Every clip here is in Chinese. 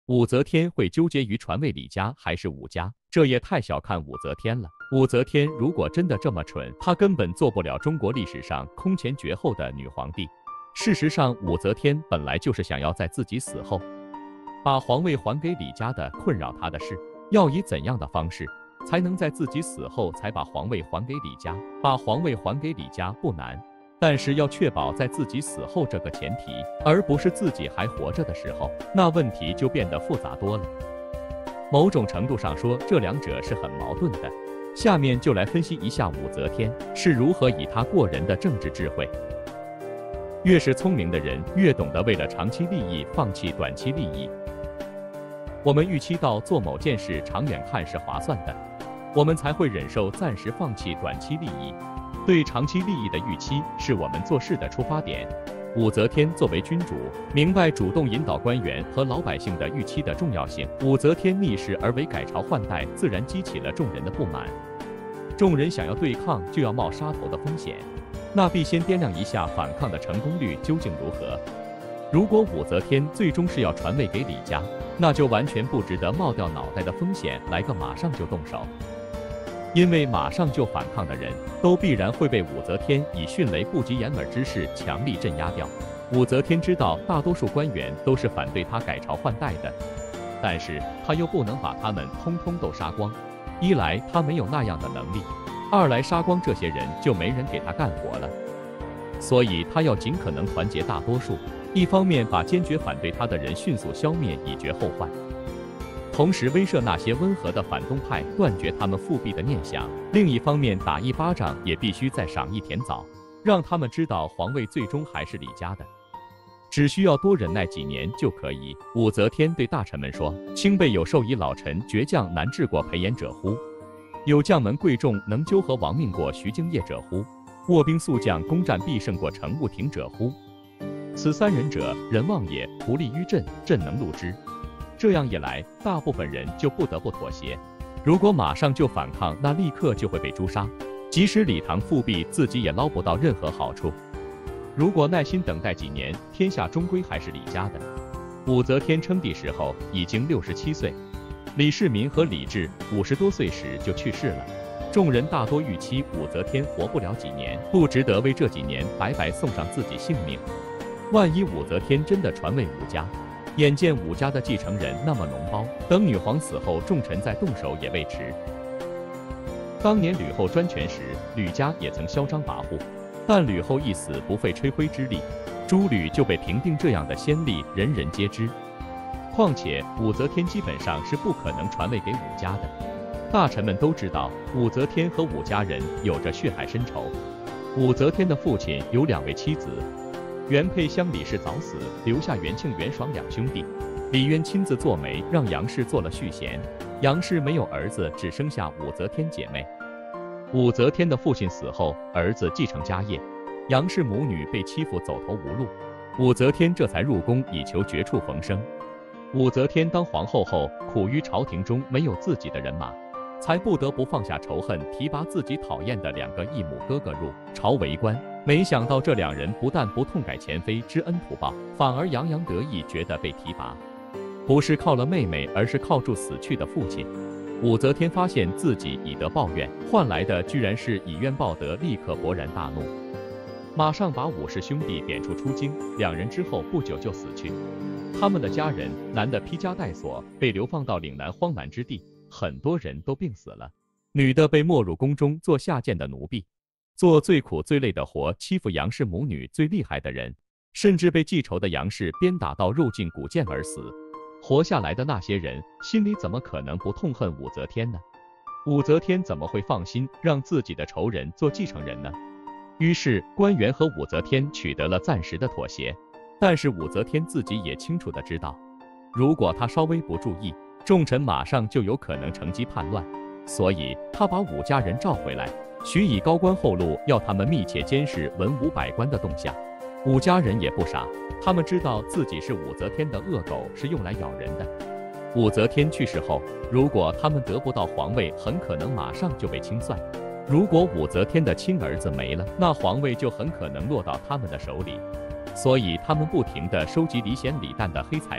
武则天会纠结于传位李家还是武家，这也太小看武则天了。武则天如果真的这么蠢，她根本做不了中国历史上空前绝后的女皇帝。事实上，武则天本来就是想要在自己死后把皇位还给李家的。困扰她的是，要以怎样的方式才能在自己死后才把皇位还给李家？把皇位还给李家不难，但是要确保在自己死后这个前提，而不是自己还活着的时候，那问题就变得复杂多了。某种程度上说，这两者是很矛盾的。下面就来分析一下武则天是如何以她过人的政治智慧。越是聪明的人，越懂得为了长期利益放弃短期利益。我们预期到做某件事长远看是划算的，我们才会忍受暂时放弃短期利益。对长期利益的预期是我们做事的出发点。武则天作为君主，明白主动引导官员和老百姓的预期的重要性。武则天逆势而为，改朝换代，自然激起了众人的不满。众人想要对抗，就要冒杀头的风险，那必先掂量一下反抗的成功率究竟如何。如果武则天最终是要传位给李家，那就完全不值得冒掉脑袋的风险来个马上就动手。因为马上就反抗的人都必然会被武则天以迅雷不及掩耳之势强力镇压掉。武则天知道大多数官员都是反对她改朝换代的，但是她又不能把他们通通都杀光。一来她没有那样的能力，二来杀光这些人就没人给她干活了。所以她要尽可能团结大多数，一方面把坚决反对她的人迅速消灭，以绝后患，同时威慑那些温和的反动派，断绝他们复辟的念想。另一方面，打一巴掌也必须再赏一甜枣，让他们知道皇位最终还是李家的，只需要多忍耐几年就可以。武则天对大臣们说：“卿辈有授以老臣倔强难治过裴炎者乎？有将门贵重能纠合亡命过徐敬业者乎？卧兵速将攻战必胜过程务亭者乎？此三人者，人望也，不利于朕，朕能录之。”这样一来，大部分人就不得不妥协。如果马上就反抗，那立刻就会被诛杀，即使李唐复辟，自己也捞不到任何好处。如果耐心等待几年，天下终归还是李家的。武则天称帝时候已经67岁，李世民和李治50多岁时就去世了。众人大多预期武则天活不了几年，不值得为这几年白白送上自己性命。万一武则天真的传位武家，眼见武家的继承人那么脓包，等女皇死后，众臣再动手也未迟。当年吕后专权时，吕家也曾嚣张跋扈，但吕后一死，不费吹灰之力，诸吕就被平定，这样的先例人人皆知。况且武则天基本上是不可能传位给武家的，大臣们都知道武则天和武家人有着血海深仇。武则天的父亲有2位妻子，原配乡李氏早死，留下元庆、元爽2兄弟。李渊亲自做媒，让杨氏做了续弦。杨氏没有儿子，只生下武则天姐妹。武则天的父亲死后，儿子继承家业，杨氏母女被欺负走投无路，武则天这才入宫以求绝处逢生。武则天当皇后后，苦于朝廷中没有自己的人马，才不得不放下仇恨，提拔自己讨厌的2个义母哥哥入朝为官。没想到这2人不但不痛改前非、知恩图报，反而洋洋得意，觉得被提拔不是靠了妹妹，而是靠住死去的父亲。武则天发现自己以德报怨，换来的居然是以怨报德，立刻勃然大怒，马上把武氏兄弟贬黜出京。2人之后不久就死去，他们的家人男的披枷带锁，被流放到岭南荒蛮之地，很多人都病死了；女的被没入宫中做下贱的奴婢，做最苦最累的活，欺负杨氏母女最厉害的人，甚至被记仇的杨氏鞭打到肉尽骨腱而死。活下来的那些人心里怎么可能不痛恨武则天呢？武则天怎么会放心让自己的仇人做继承人呢？于是官员和武则天取得了暂时的妥协，但是武则天自己也清楚地知道，如果她稍微不注意，众臣马上就有可能乘机叛乱，所以她把武家人召回来，许以高官厚禄，要他们密切监视文武百官的动向。武家人也不傻，他们知道自己是武则天的恶狗，是用来咬人的。武则天去世后，如果他们得不到皇位，很可能马上就被清算；如果武则天的亲儿子没了，那皇位就很可能落到他们的手里。所以他们不停地收集李显、李旦的黑材料，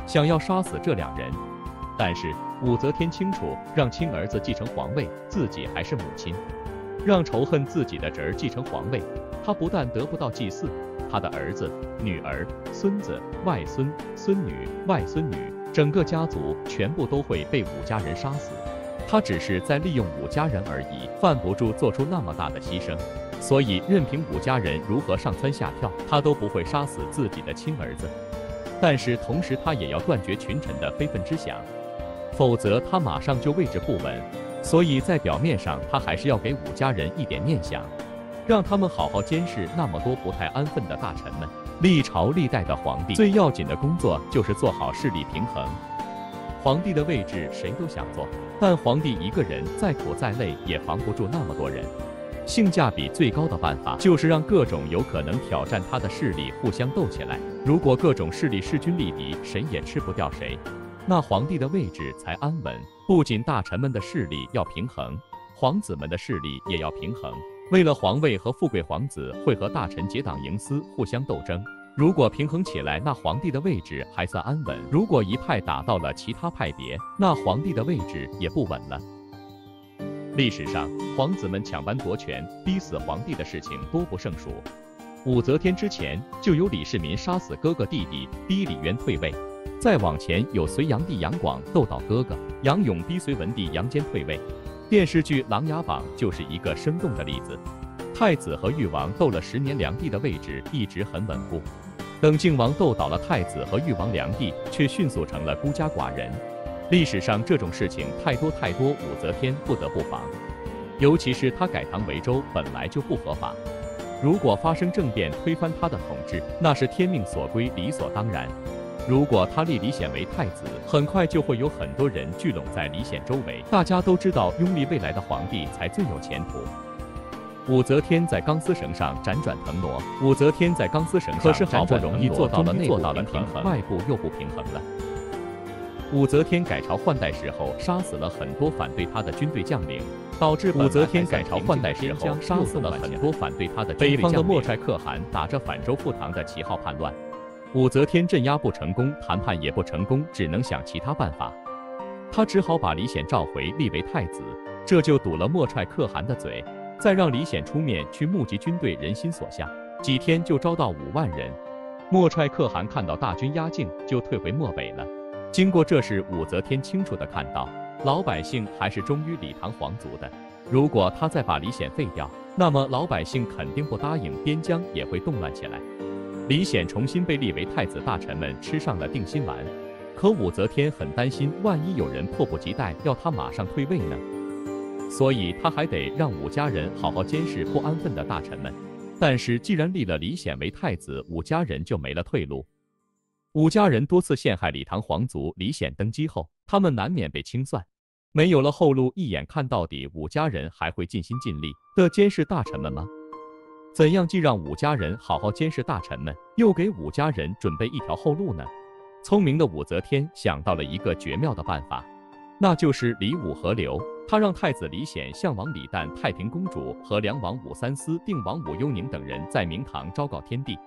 想要杀死这2人。但是武则天清楚，让亲儿子继承皇位，自己还是母亲；让仇恨自己的侄儿继承皇位，他不但得不到祭祀，他的儿子、女儿、孙子、外孙、孙女、外孙女，整个家族全部都会被武家人杀死。他只是在利用武家人而已，犯不住做出那么大的牺牲。所以任凭武家人如何上蹿下跳，他都不会杀死自己的亲儿子。但是同时他也要断绝群臣的非分之想，否则他马上就位置不稳。所以在表面上他还是要给武家人一点念想，让他们好好监视那么多不太安分的大臣们。历朝历代的皇帝最要紧的工作就是做好势力平衡。皇帝的位置谁都想做，但皇帝一个人再苦再累也防不住那么多人。性价比最高的办法就是让各种有可能挑战他的势力互相斗起来。如果各种势力势均力敌，谁也吃不掉谁，那皇帝的位置才安稳。不仅大臣们的势力要平衡，皇子们的势力也要平衡。为了皇位和富贵，皇子会和大臣结党营私，互相斗争。如果平衡起来，那皇帝的位置还算安稳；如果一派打到了其他派别，那皇帝的位置也不稳了。历史上，皇子们抢班夺权、逼死皇帝的事情多不胜数。武则天之前就有李世民杀死哥哥弟弟，逼李渊退位；再往前有隋炀帝杨广斗倒哥哥，杨勇逼隋文帝杨坚退位。电视剧《琅琊榜》就是一个生动的例子。太子和誉王斗了10年，梁帝的位置一直很稳固。等靖王斗倒了太子和誉王，梁帝却迅速成了孤家寡人。历史上这种事情太多太多，武则天不得不防。尤其是他改唐为周本来就不合法，如果发生政变推翻他的统治，那是天命所归，理所当然。如果他立李显为太子，很快就会有很多人聚拢在李显周围。大家都知道，拥立未来的皇帝才最有前途。武则天在钢丝绳上辗转腾挪，武则天在钢丝绳上可是好不容易做到了内部平衡，外部又不平衡了。武则天改朝换代时候，杀死了很多反对她的军队将领，导致武则天改朝换代时候杀死了很多反对她的军队将领。北方的莫帅可汗打着反周复唐的旗号叛乱，武则天镇压不成功，谈判也不成功，只能想其他办法。她只好把李显召回，立为太子，这就堵了莫帅可汗的嘴。再让李显出面去募集军队，人心所向，几天就招到5万人。莫帅可汗看到大军压境，就退回漠北了。经过这事，武则天清楚地看到，老百姓还是忠于李唐皇族的。如果他再把李显废掉，那么老百姓肯定不答应，边疆也会动乱起来。李显重新被立为太子，大臣们吃上了定心丸。可武则天很担心，万一有人迫不及待要他马上退位呢？所以他还得让武家人好好监视不安分的大臣们。但是既然立了李显为太子，武家人就没了退路。武家人多次陷害李唐皇族，李显登基后，他们难免被清算，没有了后路，一眼看到底。武家人还会尽心尽力地监视大臣们吗？怎样既让武家人好好监视大臣们，又给武家人准备一条后路呢？聪明的武则天想到了一个绝妙的办法，那就是李武合流。他让太子李显、相王李旦、太平公主和梁王武三思、定王武幽宁等人在明堂昭告天地，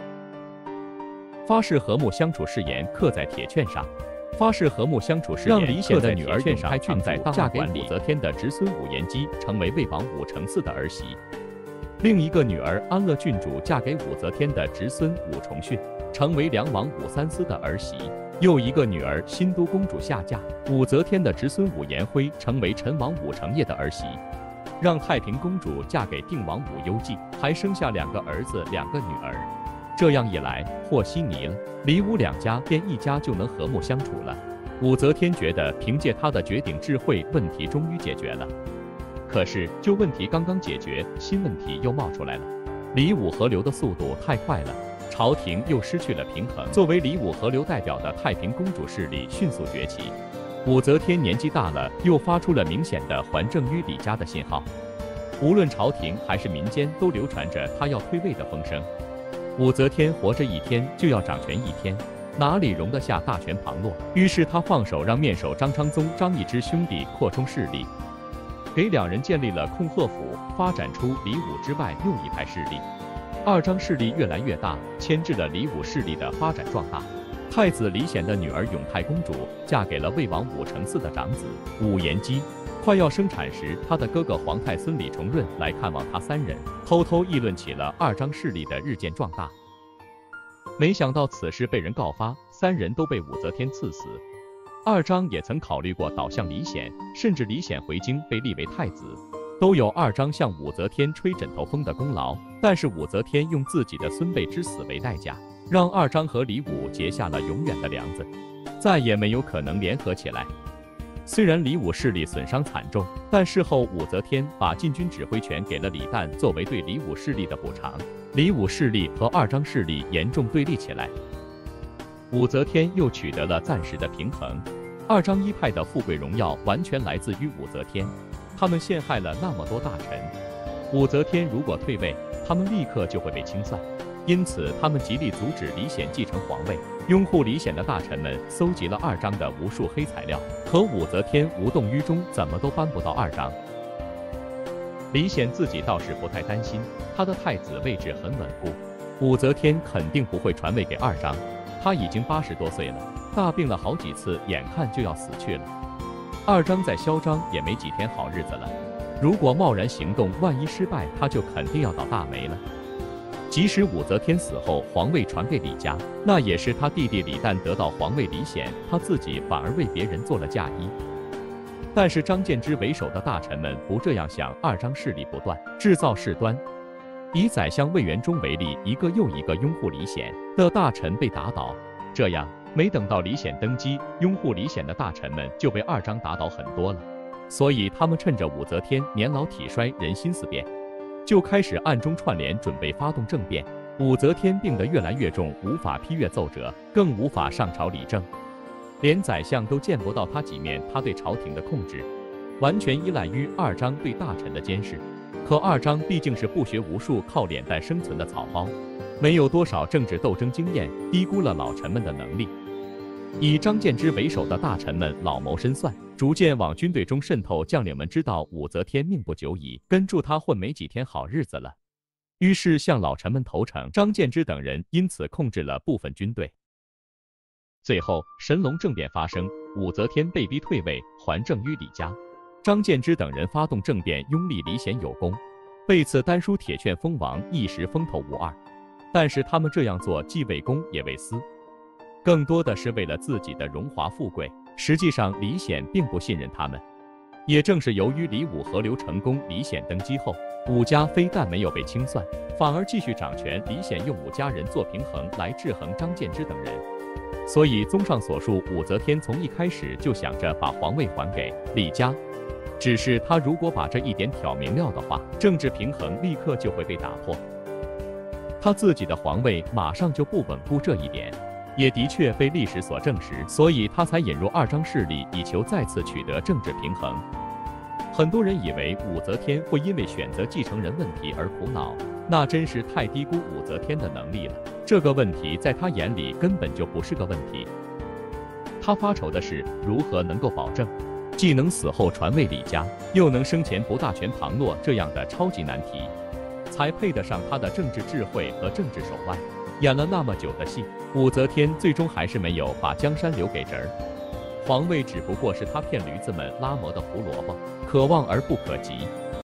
发誓和睦相处誓言刻在铁券上。发誓和睦相处誓言让李显的女儿永开郡在嫁给武则天的侄孙武延基成为魏王武承嗣的儿媳，另一个女儿安乐郡主嫁给武则天的侄孙武重训，成为梁王武三思的儿媳。又一个女儿新都公主下嫁，武则天的侄孙武延辉成为陈王武承业的儿媳，让太平公主嫁给定王武攸暨，还生下2个儿子2个女儿。这样一来，和稀泥了，李武2家便一家就能和睦相处了。武则天觉得凭借她的绝顶智慧，问题终于解决了。可是旧问题刚刚解决，新问题又冒出来了。李武合流的速度太快了，朝廷又失去了平衡。作为李武合流代表的太平公主势力迅速崛起。武则天年纪大了，又发出了明显的还政于李家的信号。无论朝廷还是民间，都流传着她要退位的风声。武则天活着一天就要掌权一天，哪里容得下大权旁落？于是他放手让面首张昌宗、张易之兄弟扩充势力，给2人建立了控鹤府，发展出李武之外又一派势力。2张势力越来越大，牵制了李武势力的发展壮大。 太子李显的女儿永泰公主嫁给了魏王武承嗣的长子武延基。快要生产时，他的哥哥皇太孙李重润来看望他三人，偷偷议论起了二张势力的日渐壮大。没想到此事被人告发，三人都被武则天赐死。二张也曾考虑过倒向李显，甚至李显回京被立为太子，都有二张向武则天吹枕头风的功劳。但是武则天用自己的孙辈之死为代价，让二张和李武结下了永远的梁子，再也没有可能联合起来。虽然李武势力损伤惨重，但事后武则天把禁军指挥权给了李旦，作为对李武势力的补偿。李武势力和二张势力严重对立起来，武则天又取得了暂时的平衡。二张一派的富贵荣耀完全来自于武则天，他们陷害了那么多大臣，武则天如果退位，他们立刻就会被清算。因此，他们极力阻止李显继承皇位。拥护李显的大臣们搜集了二张的无数黑材料，可武则天无动于衷，怎么都扳不到二张。李显自己倒是不太担心，他的太子位置很稳固，武则天肯定不会传位给二张。他已经80多岁了，大病了好几次，眼看就要死去了。二张再嚣张也没几天好日子了，如果贸然行动，万一失败，他就肯定要倒大霉了。即使武则天死后皇位传给李家，那也是他弟弟李旦得到皇位，李显他自己反而为别人做了嫁衣。但是张建之为首的大臣们不这样想，二张势力不断，制造事端。以宰相魏元忠为例，一个又一个拥护李显的大臣被打倒，这样没等到李显登基，拥护李显的大臣们就被二张打倒很多了。所以他们趁着武则天年老体衰，人心思变，就开始暗中串联，准备发动政变。武则天病得越来越重，无法批阅奏折，更无法上朝理政，连宰相都见不到他几面。他对朝廷的控制完全依赖于二张对大臣的监视。可二张毕竟是不学无术，靠脸蛋生存的草包，没有多少政治斗争经验，低估了老臣们的能力。以张建之为首的大臣们老谋深算，逐渐往军队中渗透。将领们知道武则天命不久矣，跟住他混没几天好日子了，于是向老臣们投诚。张建之等人因此控制了部分军队。最后神龙政变发生，武则天被逼退位，还政于李家。张建之等人发动政变，拥立李显有功，被赐丹书铁券封王，一时风头无二。但是他们这样做既为公也为私，更多的是为了自己的荣华富贵。实际上李显并不信任他们。也正是由于李武合流成功，李显登基后，武家非但没有被清算，反而继续掌权。李显用武家人做平衡来制衡张建之等人。所以综上所述，武则天从一开始就想着把皇位还给李家，只是他如果把这一点挑明了的话，政治平衡立刻就会被打破，他自己的皇位马上就不稳固。这一点也的确被历史所证实，所以他才引入二张势力，以求再次取得政治平衡。很多人以为武则天会因为选择继承人问题而苦恼，那真是太低估武则天的能力了。这个问题在他眼里根本就不是个问题，他发愁的是如何能够保证既能死后传位李家，又能生前不大权旁落，这样的超级难题才配得上他的政治智慧和政治手腕。演了那么久的戏，武则天最终还是没有把江山留给侄儿，皇位只不过是他骗驴子们拉磨的胡萝卜，可望而不可及。